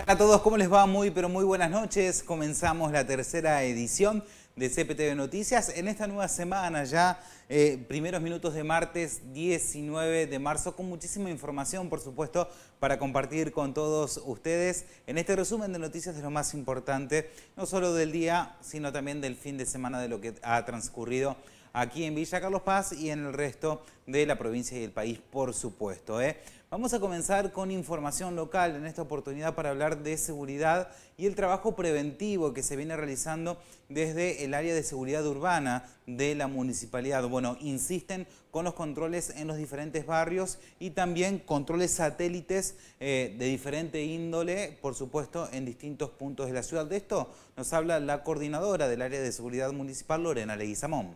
Hola a todos, ¿cómo les va? Muy, pero muy buenas noches. Comenzamos la tercera edición de CPTV Noticias en esta nueva semana ya, primeros minutos de martes 19 de marzo, con muchísima información, por supuesto, para compartir con todos ustedes en este resumen de noticias de lo más importante, no solo del día, sino también del fin de semana, de lo que ha transcurrido aquí en Villa Carlos Paz y en el resto de la provincia y el país, por supuesto. Vamos a comenzar con información local en esta oportunidad para hablar de seguridad y el trabajo preventivo que se viene realizando desde el área de seguridad urbana de la municipalidad. Bueno, insisten con los controles en los diferentes barrios y también controles satélites de diferente índole, por supuesto, en distintos puntos de la ciudad. De esto nos habla la coordinadora del área de seguridad municipal, Lorena Leguizamón.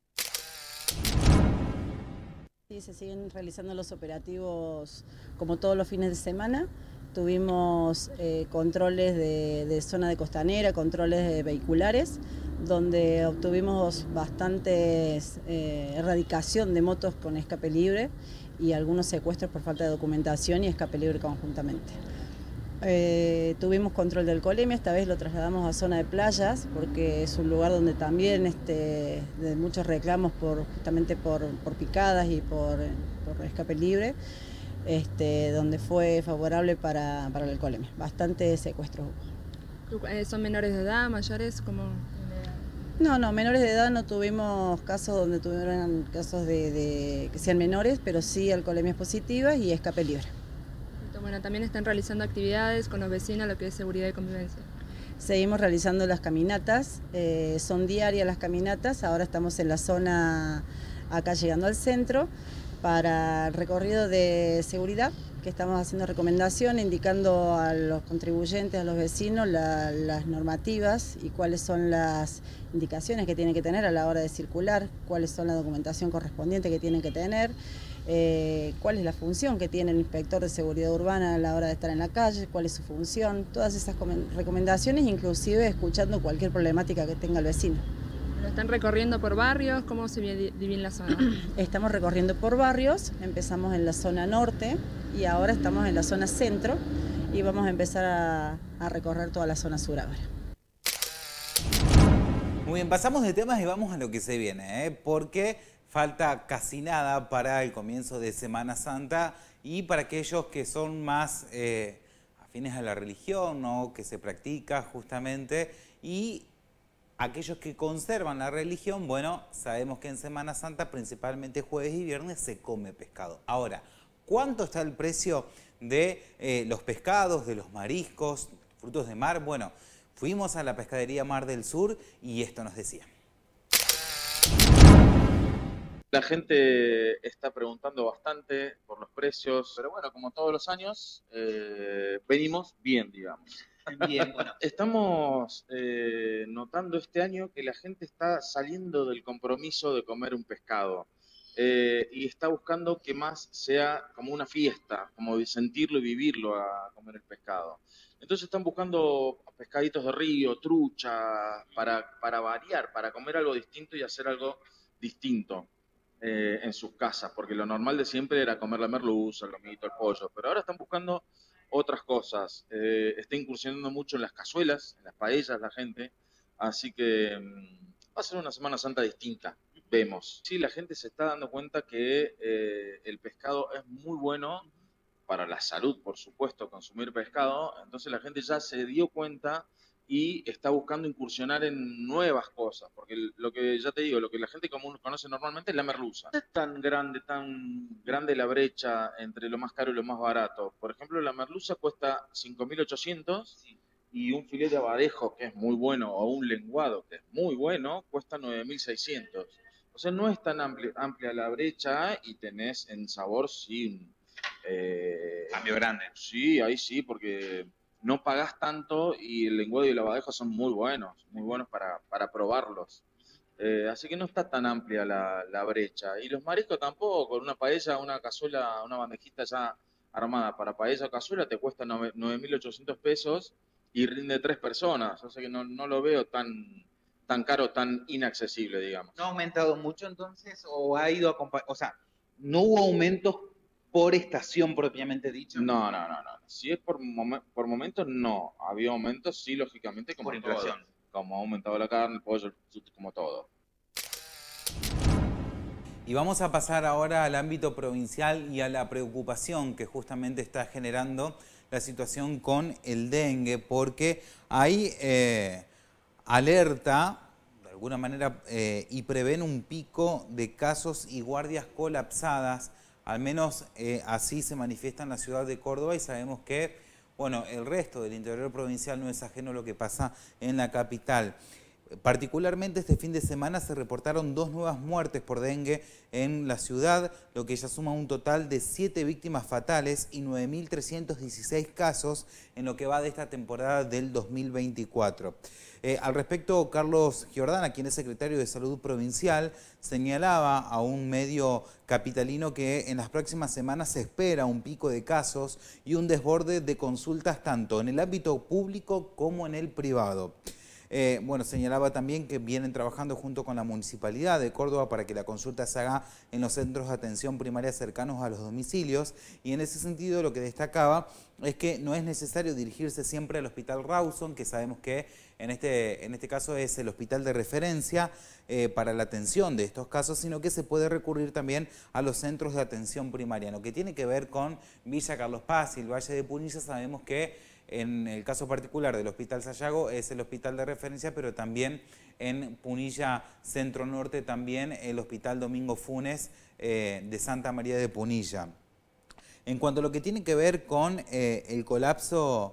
Sí, se siguen realizando los operativos como todos los fines de semana. Tuvimos controles de zona de costanera, controles de vehiculares, donde obtuvimos bastantes erradicación de motos con escape libre y algunos secuestros por falta de documentación y escape libre conjuntamente. Tuvimos control del alcoholemia, esta vez lo trasladamos a zona de playas porque es un lugar donde también de muchos reclamos justamente por picadas y por escape libre, donde fue favorable para la alcoholemia. Bastante secuestros hubo. ¿Son menores de edad, mayores? No, menores de edad no tuvimos casos donde tuvieran casos de que sean menores, pero sí alcoholemias positivas y escape libre. Bueno, también están realizando actividades con los vecinos, lo que es seguridad y convivencia. Seguimos realizando las caminatas, son diarias las caminatas, ahora estamos en la zona, acá llegando al centro, para el recorrido de seguridad, que estamos haciendo recomendación, indicando a los contribuyentes, a los vecinos, las normativas y cuáles son las indicaciones que tienen que tener a la hora de circular, cuáles son la documentación correspondiente que tienen que tener, cuál es la función que tiene el inspector de seguridad urbana a la hora de estar en la calle, cuál es su función, todas esas recomendaciones, inclusive escuchando cualquier problemática que tenga el vecino. ¿Lo están recorriendo por barrios? ¿Cómo se divide la zona? Estamos recorriendo por barrios, empezamos en la zona norte y ahora estamos en la zona centro y vamos a empezar a recorrer toda la zona sur ahora. Muy bien, pasamos de temas y vamos a lo que se viene, porque falta casi nada para el comienzo de Semana Santa y para aquellos que son más afines a la religión, ¿no?, que se practica justamente, y aquellos que conservan la religión, bueno, sabemos que en Semana Santa, principalmente jueves y viernes, se come pescado. Ahora, ¿cuánto está el precio de los pescados, de los mariscos, frutos de mar? Bueno, fuimos a la pescadería Mar del Sur y esto nos decía. La gente está preguntando bastante por los precios, pero bueno, como todos los años, venimos bien, digamos. Bien, bueno. Estamos notando este año que la gente está saliendo del compromiso de comer un pescado y está buscando que más sea como una fiesta, como de sentirlo y vivirlo a comer el pescado. Entonces están buscando pescaditos de río, trucha, para variar, para comer algo distinto y hacer algo distinto en sus casas, porque lo normal de siempre era comer la merluza, el lomito, el pollo, pero ahora están buscando otras cosas. Está incursionando mucho en las cazuelas, en las paellas la gente, así que va a ser una Semana Santa distinta, vemos. Sí, la gente se está dando cuenta que el pescado es muy bueno para la salud, por supuesto, consumir pescado, entonces la gente ya se dio cuenta y está buscando incursionar en nuevas cosas, porque lo que ya te digo, lo que la gente común conoce normalmente es la merluza. No es tan grande la brecha entre lo más caro y lo más barato. Por ejemplo, la merluza cuesta 5.800 y un filete de abadejo, que es muy bueno, o un lenguado, que es muy bueno, cuesta 9.600. O sea, no es tan amplia la brecha y tenés en sabor, sí, cambio grande. Sí, ahí sí, porque no pagás tanto y el lenguado y el abadejo son muy buenos para probarlos. Así que no está tan amplia la brecha. Y los mariscos tampoco, una paella, una cazuela, una bandejita ya armada para paella o cazuela te cuesta 9.800 pesos y rinde 3 personas. O sea que no lo veo tan caro, tan inaccesible, digamos. ¿No ha aumentado mucho entonces o ha ido o sea, no hubo aumentos por estación propiamente dicho? No. Si es por momentos, no. Había aumentos, sí, lógicamente, como por inflación. Todo. Como ha aumentado la carne, el pollo, como todo. Y vamos a pasar ahora al ámbito provincial y a la preocupación que justamente está generando la situación con el dengue, porque hay alerta, de alguna manera, y prevén un pico de casos y guardias colapsadas. Al menos así se manifiesta en la ciudad de Córdoba, y sabemos que, bueno, el resto del interior provincial no es ajeno a lo que pasa en la capital. Particularmente este fin de semana se reportaron 2 nuevas muertes por dengue en la ciudad, lo que ya suma un total de 7 víctimas fatales y 9.316 casos en lo que va de esta temporada del 2024. Al respecto, Carlos Giordana, quien es secretario de Salud Provincial, señalaba a un medio capitalino que en las próximas semanas se espera un pico de casos y un desborde de consultas tanto en el ámbito público como en el privado. Bueno, señalaba también que vienen trabajando junto con la Municipalidad de Córdoba para que la consulta se haga en los centros de atención primaria cercanos a los domicilios, y en ese sentido lo que destacaba es que no es necesario dirigirse siempre al Hospital Rawson, que sabemos que en este caso es el hospital de referencia para la atención de estos casos, sino que se puede recurrir también a los centros de atención primaria. En lo que tiene que ver con Villa Carlos Paz y el Valle de Punilla, sabemos que en el caso particular del Hospital Sayago es el hospital de referencia, pero también en Punilla Centro Norte también el Hospital Domingo Funes de Santa María de Punilla. En cuanto a lo que tiene que ver con el colapso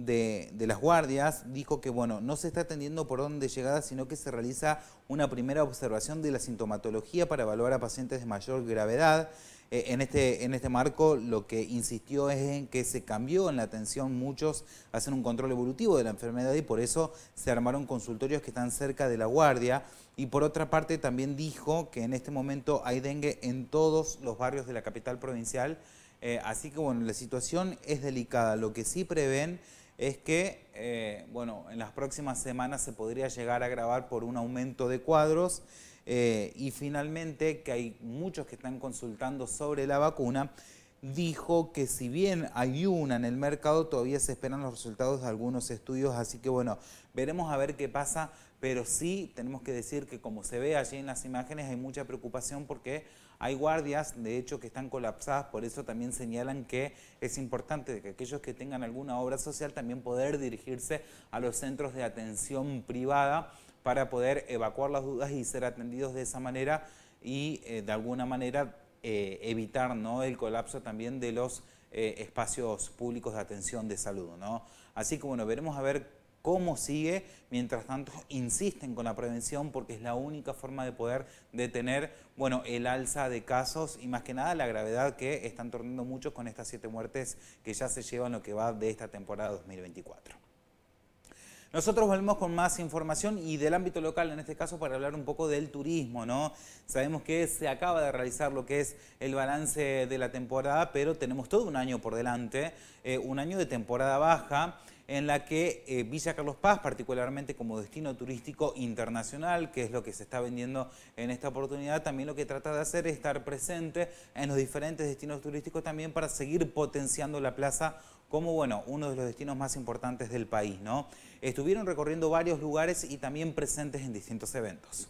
de las guardias, dijo que bueno, no se está atendiendo por orden de llegada, sino que se realiza una primera observación de la sintomatología para evaluar a pacientes de mayor gravedad. En este marco lo que insistió es en que se cambió en la atención, muchos hacen un control evolutivo de la enfermedad y por eso se armaron consultorios que están cerca de la guardia. Y por otra parte también dijo que en este momento hay dengue en todos los barrios de la capital provincial, así que bueno, la situación es delicada. Lo que sí prevén es que bueno, en las próximas semanas se podría llegar a agravar por un aumento de cuadros. Y finalmente que hay muchos que están consultando sobre la vacuna. Dijo que si bien hay una en el mercado, todavía se esperan los resultados de algunos estudios, así que bueno, veremos a ver qué pasa, pero sí tenemos que decir que como se ve allí en las imágenes hay mucha preocupación porque hay guardias, de hecho, que están colapsadas, por eso también señalan que es importante que aquellos que tengan alguna obra social también poder dirigirse a los centros de atención privada para poder evacuar las dudas y ser atendidos de esa manera y de alguna manera evitar, ¿no?, el colapso también de los espacios públicos de atención de salud, ¿no? Así que bueno, veremos a ver cómo sigue. Mientras tanto, insisten con la prevención porque es la única forma de poder detener, bueno, el alza de casos y más que nada la gravedad que están teniendo muchos con estas 7 muertes que ya se llevan lo que va de esta temporada 2024. Nosotros volvemos con más información y del ámbito local, en este caso para hablar un poco del turismo, ¿no? Sabemos que se acaba de realizar lo que es el balance de la temporada, pero tenemos todo un año por delante, un año de temporada baja, en la que Villa Carlos Paz, particularmente como destino turístico internacional, que es lo que se está vendiendo en esta oportunidad, también lo que trata de hacer es estar presente en los diferentes destinos turísticos también para seguir potenciando la plaza como, bueno, uno de los destinos más importantes del país, ¿no? Estuvieron recorriendo varios lugares y también presentes en distintos eventos.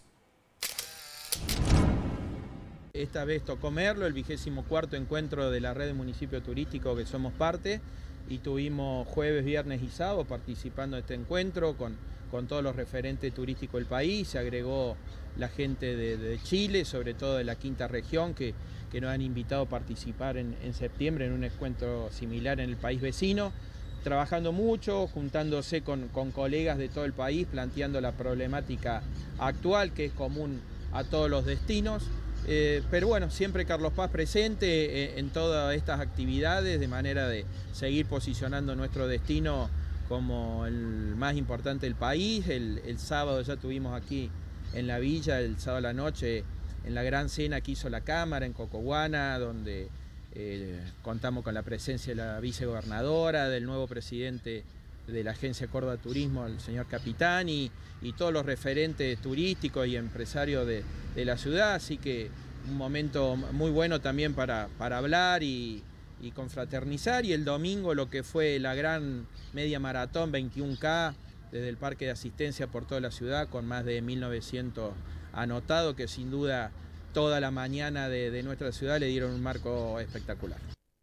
Esta vez tocó Merlo, el 24º encuentro de la red de municipio turístico que somos parte, y tuvimos jueves, viernes y sábado participando de este encuentro con todos los referentes turísticos del país. Se agregó la gente de Chile, sobre todo de la quinta región, que nos han invitado a participar en septiembre en un encuentro similar en el país vecino, trabajando mucho, juntándose con colegas de todo el país, planteando la problemática actual que es común a todos los destinos. Pero bueno, siempre Carlos Paz presente en todas estas actividades, de manera de seguir posicionando nuestro destino como el más importante del país. El sábado ya tuvimos aquí en la villa, el sábado a la noche, en la gran cena que hizo la Cámara en Cocohuana, donde contamos con la presencia de la vicegobernadora, del nuevo presidente de la Agencia Córdoba Turismo, el señor Capitán, y todos los referentes turísticos y empresarios de la ciudad. Así que un momento muy bueno también para hablar y confraternizar, y el domingo lo que fue la gran media maratón 21K desde el parque de asistencia por toda la ciudad con más de 1900 anotados, que sin duda toda la mañana de nuestra ciudad le dieron un marco espectacular.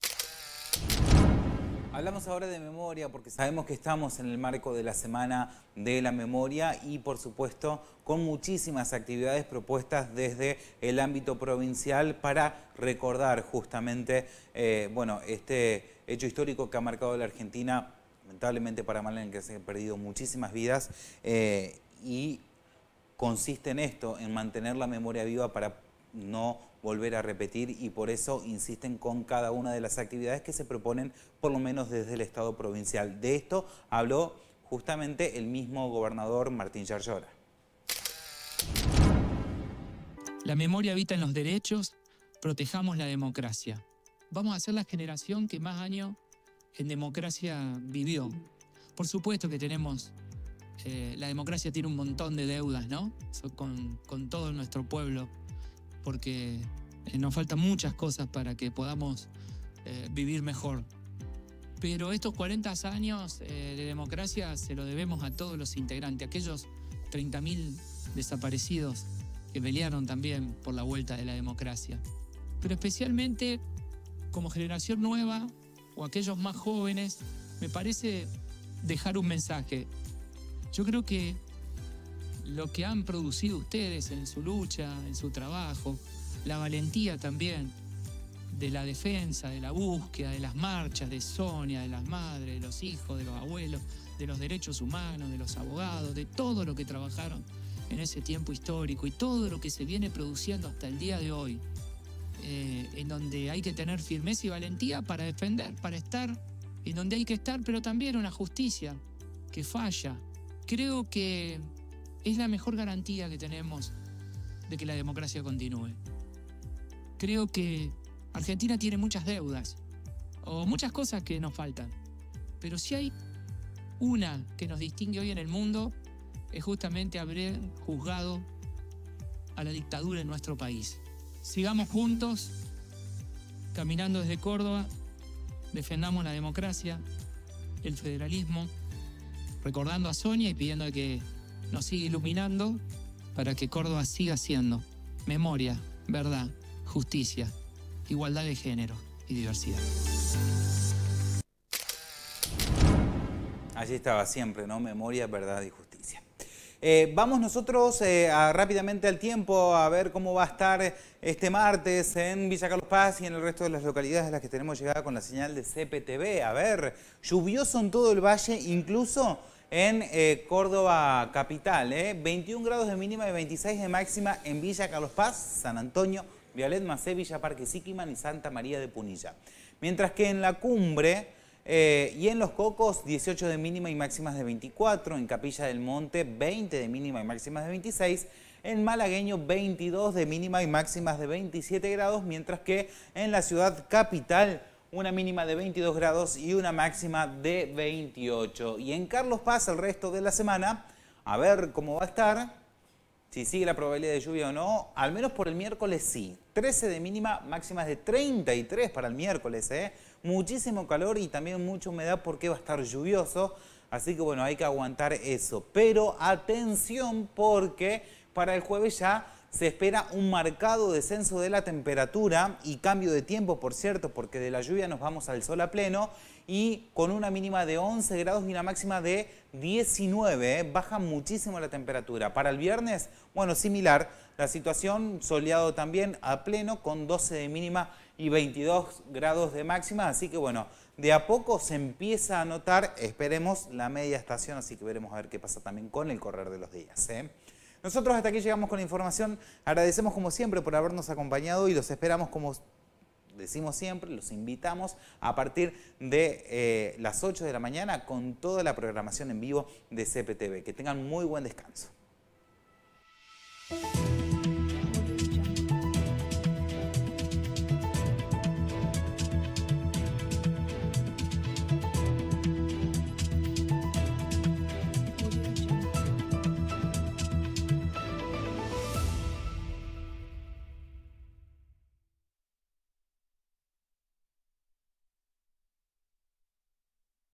Hablamos ahora de memoria porque sabemos que estamos en el marco de la Semana de la Memoria y por supuesto con muchísimas actividades propuestas desde el ámbito provincial para recordar justamente este hecho histórico que ha marcado la Argentina, lamentablemente para mal, en el que se han perdido muchísimas vidas y consiste en esto, en mantener la memoria viva para no volver a repetir, y por eso insisten con cada una de las actividades que se proponen, por lo menos desde el Estado provincial. De esto habló justamente el mismo gobernador Martín Yarlora. La memoria habita en los derechos, protejamos la democracia. Vamos a ser la generación que más años en democracia vivió. Por supuesto que tenemos, la democracia tiene un montón de deudas, ¿no? Con todo nuestro pueblo, porque nos faltan muchas cosas para que podamos vivir mejor. Pero estos 40 años de democracia se lo debemos a todos los integrantes, aquellos 30.000 desaparecidos que pelearon también por la vuelta de la democracia. Pero especialmente como generación nueva o aquellos más jóvenes, me parece dejar un mensaje. Yo creo que lo que han producido ustedes en su lucha, en su trabajo, la valentía también de la defensa, de la búsqueda, de las marchas, de Sonia, de las madres, de los hijos, de los abuelos, de los derechos humanos, de los abogados, de todo lo que trabajaron en ese tiempo histórico y todo lo que se viene produciendo hasta el día de hoy, en donde hay que tener firmeza y valentía para defender, para estar en donde hay que estar, pero también una justicia que falla. Creo que es la mejor garantía que tenemos de que la democracia continúe. Creo que Argentina tiene muchas deudas o muchas cosas que nos faltan, pero si hay una que nos distingue hoy en el mundo es justamente haber juzgado a la dictadura en nuestro país. Sigamos juntos, caminando desde Córdoba, defendamos la democracia, el federalismo, recordando a Sonia y pidiendo que nos siga iluminando para que Córdoba siga siendo memoria, verdad, justicia, igualdad de género y diversidad. Allí estaba siempre, ¿no? Memoria, verdad y justicia. Vamos nosotros rápidamente al tiempo a ver cómo va a estar este martes en Villa Carlos Paz y en el resto de las localidades a las que tenemos llegada con la señal de CPTV. A ver, lluvioso en todo el valle, incluso en Córdoba capital, 21 grados de mínima y 26 de máxima en Villa Carlos Paz, San Antonio, Violet Macé, Villa Parque Siquiman y Santa María de Punilla. Mientras que en la cumbre y en Los Cocos, 18 de mínima y máximas de 24, en Capilla del Monte, 20 de mínima y máximas de 26, en Malagueño, 22 de mínima y máximas de 27 grados, mientras que en la ciudad capital, una mínima de 22 grados y una máxima de 28. Y en Carlos Paz el resto de la semana, a ver cómo va a estar, si sigue la probabilidad de lluvia o no, al menos por el miércoles sí. 13 de mínima, máximas de 33 para el miércoles, muchísimo calor y también mucha humedad porque va a estar lluvioso, así que bueno, hay que aguantar eso. Pero atención porque para el jueves ya se espera un marcado descenso de la temperatura y cambio de tiempo, por cierto, porque de la lluvia nos vamos al sol a pleno y con una mínima de 11 grados y una máxima de 19, baja muchísimo la temperatura. Para el viernes, bueno, similar, la situación soleado también a pleno con 12 de mínima y 22 grados de máxima, así que bueno, de a poco se empieza a notar, esperemos, la media estación, así que veremos a ver qué pasa también con el correr de los días, Nosotros hasta aquí llegamos con la información, agradecemos como siempre por habernos acompañado y los esperamos, como decimos siempre, los invitamos a partir de las 8 de la mañana con toda la programación en vivo de CPTV. Que tengan muy buen descanso.